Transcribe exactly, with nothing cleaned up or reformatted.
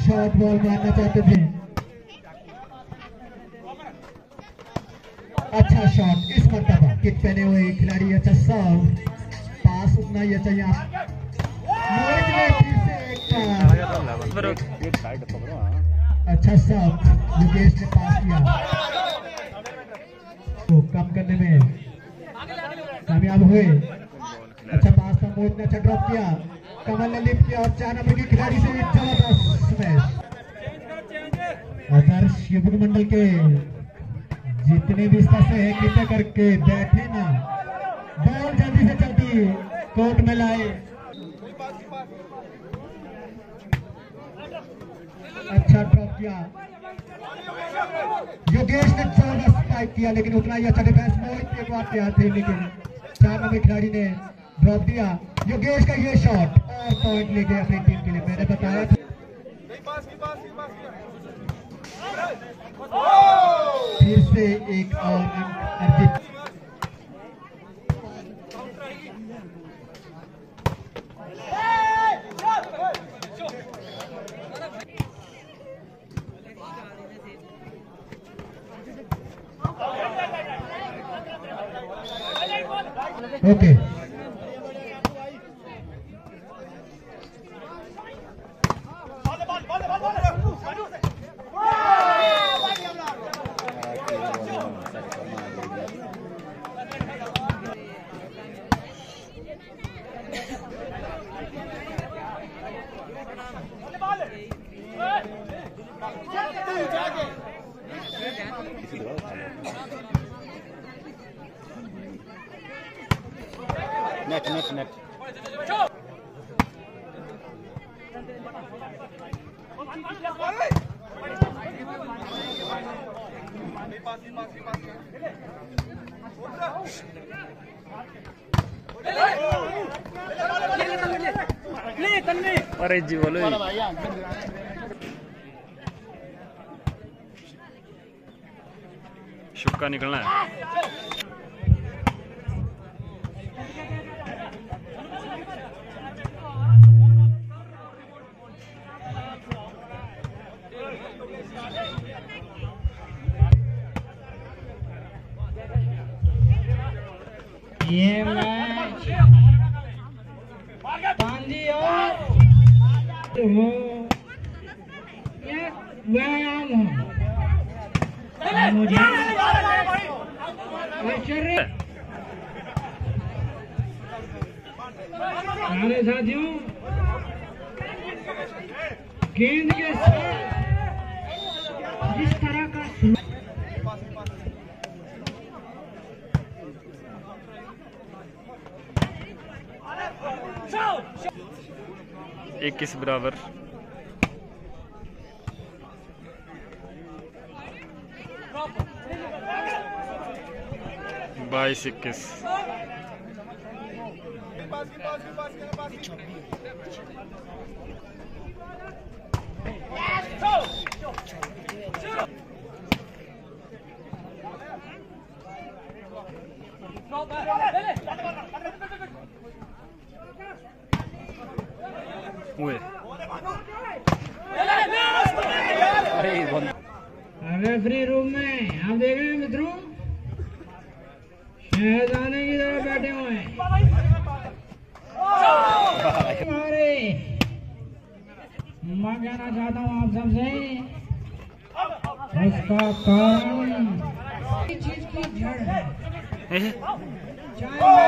Short ball मारना चाहते थे। अच्छा शॉट इस मरतबा, किट पहने हुए खिलाड़ी, अच्छा सर्व, पास उतना ही अच्छा। यहाँ अच्छा सर्व योगेश ने पास किया, तो कम करने में कामयाब हुए। अच्छा पास था, मोहित ने अच्छा ड्रॉप किया, कमल ने लिफ्ट किया और चार नंबर के खिलाड़ी से जबरदस्त स्मैश। आदर्श युवक मंडल के जितने भी स्तर से है कृपया करके बैठे ना, बॉल जल्दी से जल्दी कोर्ट में लाए। अच्छा ड्रॉप किया, योगेश ने जबरदस्त स्पाइक किया, लेकिन उतना ही अच्छा डिफेंस मोहित एक बार तैयार थे, लेकिन चार नंबर खिलाड़ी ने ड्रॉप दिया। योगेश का ये शॉट और पॉइंट लेके अपनी टीम के लिए, मैंने बताया था। फिर से एक और अर्जित। ओके नेट नेट नेट अरे जी बोलो शुक्का निकलना है। ये मैच पांडी और हो व्यायाम हो, मुझे आश्चर्य। हमारे साथियों गेंद के साथ जिस तरह का इक्कीस बराबर। बाईस इक्कीस। रेफरी रूम में आप देख रहे हैं मित्रों, शहजाने की तरह बैठे हुए हैं। अरे मैं कहना चाहता हूँ आप सबसे, उसका कारण चीज की जड़ है। चाहे